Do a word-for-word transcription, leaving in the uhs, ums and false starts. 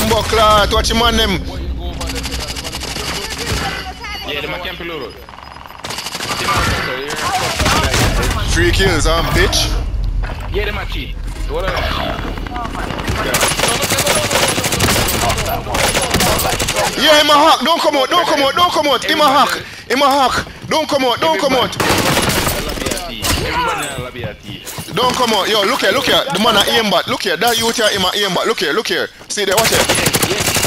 Buckler, watch him on them. Yeah, the man can't pull out. Three kills, um, bitch. Yeah, the man cheat. What are Yeah, him a hack. Don't come out, don't come out, don't come out. Him a hack. Him a hack. Don't come out, don't come out. Don't come out. Yo, look here, look here. The man a aimbot. Look here, that youth here, him a aimbot. Look here, look here. See there, watch it.